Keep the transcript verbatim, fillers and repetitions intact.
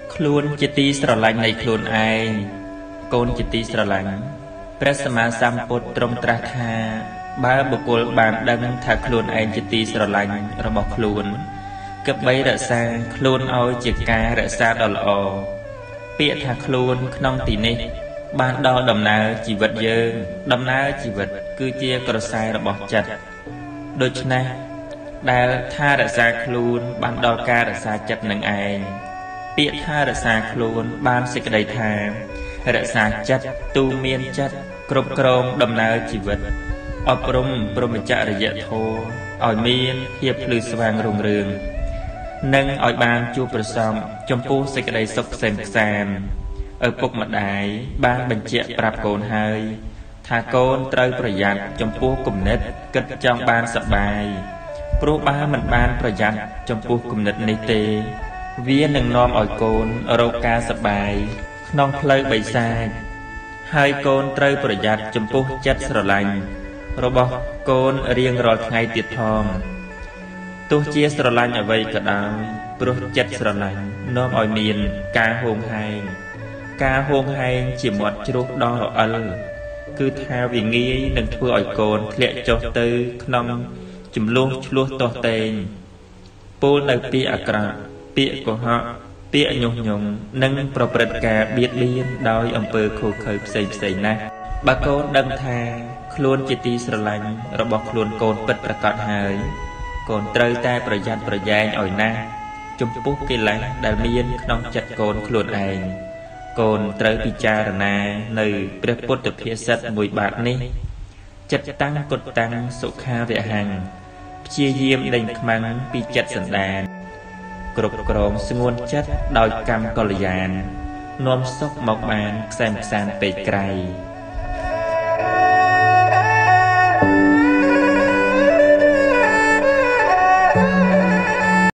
Khuôn chỉ tí sờ lạnh này khuôn ai Côn chỉ tí sờ lạnhព្រះសម្មាសម្ពុទ្ធទ្រង់ត្រាស់ថាបើបុគ្គលបានដឹងថាខ្លួនឯងជាទីស្រឡាញ់របស់ខ្លួនគប្បីរក្សាខ្លួនឲ្យជាការរក្សាដ៏ល្អពាក្យថាខ្លួនក្នុងទីនេះបានដល់ដំណើរជីវិតយើងដំណើរជីវិតគឺជាក្រសែរបស់ចិត្តដូច្នេះដែលថារក្សាខ្លួនបានដល់ការរក្សាចិត្តនឹងឯងពាក្យថារក្សាខ្លួនបានសេចក្តីថារក្សាចិត្តទូមានចិត្តគ្រប់គ្រងដំណើរជីវិតអប់រំព្រហ្មចរិយធម៌ឲ្យមានភាពភ្លឺស្វាងរុងរឿងនិងឲ្យបានជួបប្រសំចំពោះសេចក្តីសុខក្សេមក្សាន្តឪពុកម្ដាយបានបញ្ជាក់ប្រាប់កូនហើយថាកូនត្រូវប្រយ័ត្នចំពោះគំនិតគិតចង់បានសប្បាយព្រោះបើមិនបានប្រយ័ត្នចំពោះគំនិតនេះទេវានឹងនាំឲ្យកូនរកការសប្បាយក្នុងផ្លូវបិសាចហើយកូនត្រូវប្រយ័ត្នចំពោះចិត្តស្រឡាញ់របស់កូនរៀងរាល់ថ្ងៃទៀតផងទោះជាស្រឡាញ់អ្វីក៏ដោយព្រោះចិត្តស្រឡាញ់នាំឲ្យមានការហួងហែងការហួងហែងជាមាត់ជ្រុះដ៏រអិលគឺថាវាងាយនឹងធ្វើឲ្យកូនធ្លាក់ចុះទៅក្នុងចំនួនឆ្លោះទាស់ទែងពោលនៅពាក្យអាក្រក់ពាក្យកុហកពាក្យញុះញង់និងប្រព្រឹត្តការបៀតបៀនដោយអំពើខុសខើផ្សេងផ្សេងណាស់បើកូនដឹងថាខ្លួនជាទីស្រឡាញ់របស់ខ្លួនកូនពិតប្រាកដហើយកូនត្រូវតែប្រយ័ត្នប្រយែងឲ្យណាស់ចំពោះកិលេសដែលមានក្នុងចិត្តកូនខ្លួនឯងកូនត្រូវពិចារណានៅព្រះពុទ្ធភាសិតមួយបាតនេះចិត្តតាំងគុតតាំងសុខាវហੰព្យាយាមដេញខ្មាំងពីចិត្តសន្តានគ្រប់គ្រងស្ងួនចិត្តដោយកម្មកល្យាននាំសុខមកបានខ្សែមខ្សានពេកក្រៃ